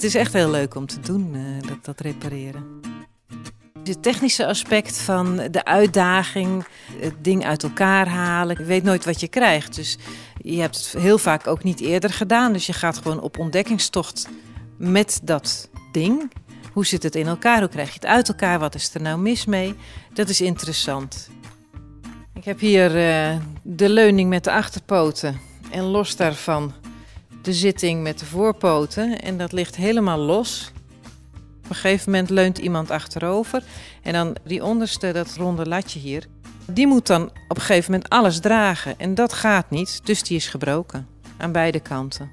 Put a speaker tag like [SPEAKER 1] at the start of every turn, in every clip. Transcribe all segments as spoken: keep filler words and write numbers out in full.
[SPEAKER 1] Het is echt heel leuk om te doen, uh, dat, dat repareren. Het technische aspect van de uitdaging, het ding uit elkaar halen. Je weet nooit wat je krijgt. Dus je hebt het heel vaak ook niet eerder gedaan. Dus je gaat gewoon op ontdekkingstocht met dat ding. Hoe zit het in elkaar? Hoe krijg je het uit elkaar? Wat is er nou mis mee? Dat is interessant. Ik heb hier uh, de leuning met de achterpoten en los daarvan de zitting met de voorpoten. En dat ligt helemaal los. Op een gegeven moment leunt iemand achterover en dan die onderste, dat ronde latje hier, die moet dan op een gegeven moment alles dragen. En dat gaat niet, dus die is gebroken aan beide kanten.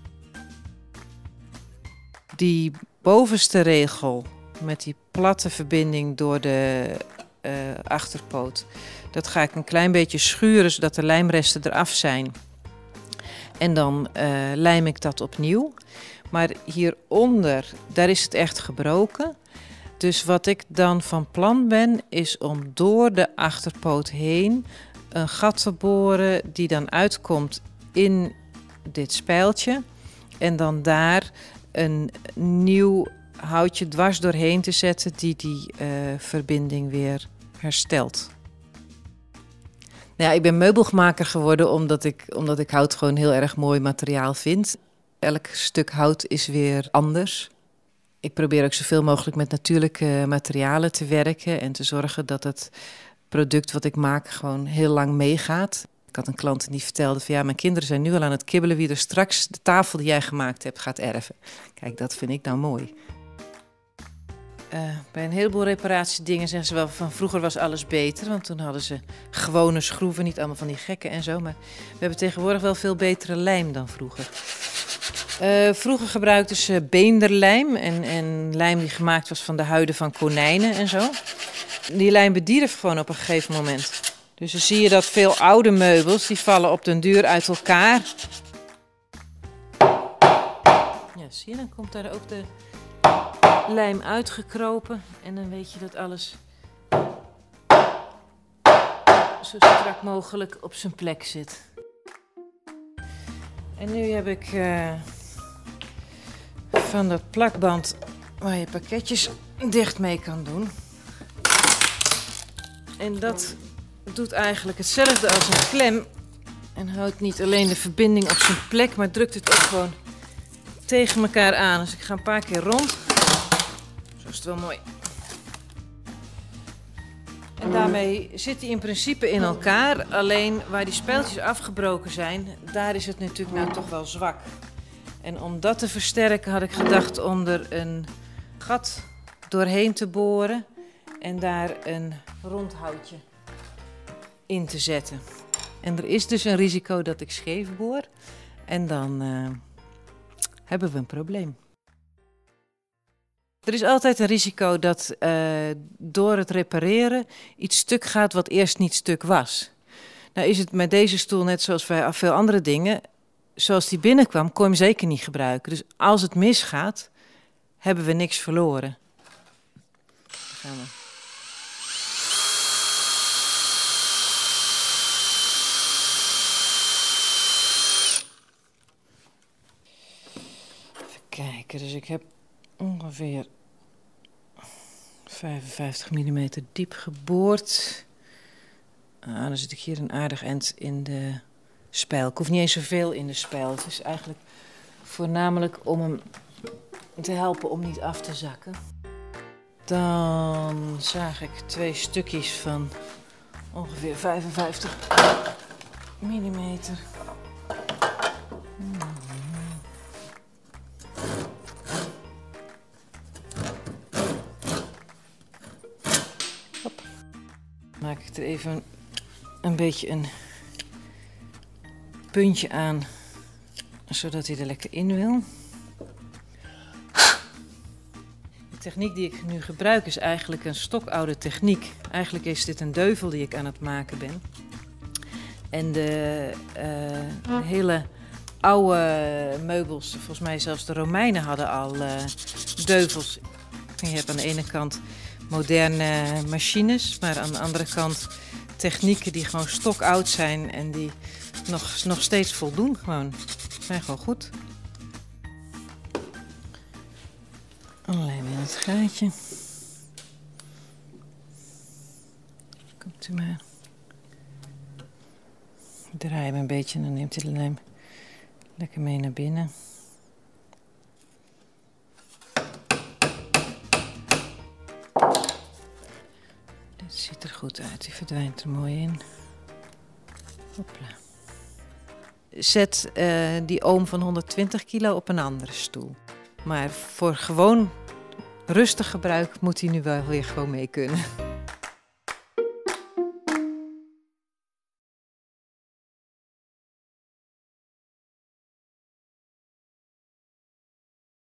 [SPEAKER 1] Die bovenste regel met die platte verbinding door de uh, achterpoot, dat ga ik een klein beetje schuren zodat de lijmresten eraf zijn. En dan uh, lijm ik dat opnieuw. Maar hieronder, daar is het echt gebroken. Dus wat ik dan van plan ben, is om door de achterpoot heen een gat te boren die dan uitkomt in dit spijltje. En dan daar een nieuw houtje dwars doorheen te zetten die die uh, verbinding weer herstelt. Ja, ik ben meubelmaker geworden omdat ik, omdat ik hout gewoon heel erg mooi materiaal vind. Elk stuk hout is weer anders. Ik probeer ook zoveel mogelijk met natuurlijke materialen te werken en te zorgen dat het product wat ik maak gewoon heel lang meegaat. Ik had een klant die vertelde van ja, mijn kinderen zijn nu al aan het kibbelen wie er straks de tafel die jij gemaakt hebt gaat erven. Kijk, dat vind ik nou mooi. Uh, bij een heleboel reparatiedingen zeggen ze wel van vroeger was alles beter, want toen hadden ze gewone schroeven, niet allemaal van die gekken en zo. Maar we hebben tegenwoordig wel veel betere lijm dan vroeger. Uh, vroeger gebruikten ze beenderlijm en, en lijm die gemaakt was van de huiden van konijnen en zo. Die lijm bedierf gewoon op een gegeven moment. Dus dan zie je dat veel oude meubels, die vallen op den duur uit elkaar. Ja, zie je, dan komt daar ook de lijm uitgekropen en dan weet je dat alles zo strak mogelijk op zijn plek zit. En nu heb ik uh, van dat plakband waar je pakketjes dicht mee kan doen. En dat doet eigenlijk hetzelfde als een klem en houdt niet alleen de verbinding op zijn plek, maar drukt het ook gewoon tegen elkaar aan. Dus ik ga een paar keer rond. Zo is het wel mooi. En daarmee zit hij in principe in elkaar. Alleen waar die spijltjes afgebroken zijn, daar is het natuurlijk nou toch wel zwak. En om dat te versterken had ik gedacht om er een gat doorheen te boren en daar een rond houtje in te zetten. En er is dus een risico dat ik scheef boor en dan uh, hebben we een probleem. Er is altijd een risico dat uh, door het repareren iets stuk gaat wat eerst niet stuk was. Nou is het met deze stoel net zoals bij veel andere dingen. Zoals die binnenkwam kon je hem zeker niet gebruiken. Dus als het misgaat, hebben we niks verloren. Dan gaan we. Even kijken, dus ik heb ongeveer vijfenvijftig millimeter diep geboord. Ah, dan zit ik hier een aardig eind in de spijl. Ik hoef niet eens zoveel in de spijl. Het is eigenlijk voornamelijk om hem te helpen om niet af te zakken. Dan zaag ik twee stukjes van ongeveer vijfenvijftig millimeter. Maak ik er even een beetje een puntje aan, zodat hij er lekker in wil. De techniek die ik nu gebruik is eigenlijk een stokoude techniek. Eigenlijk is dit een deuvel die ik aan het maken ben. En de, uh, de hele oude meubels, volgens mij zelfs de Romeinen hadden al uh, deuvels. Je hebt aan de ene kant moderne machines, maar aan de andere kant technieken die gewoon stokoud zijn en die nog, nog steeds voldoen. Gewoon, zijn gewoon goed. het gaatje. Komt u maar. Ik draai hem een beetje en dan neemt hij de lijm lekker mee naar binnen. Dit ziet er goed uit, die verdwijnt er mooi in. Hopla. Zet uh, die oom van honderdtwintig kilo op een andere stoel. Maar voor gewoon rustig gebruik moet hij nu wel weer gewoon mee kunnen.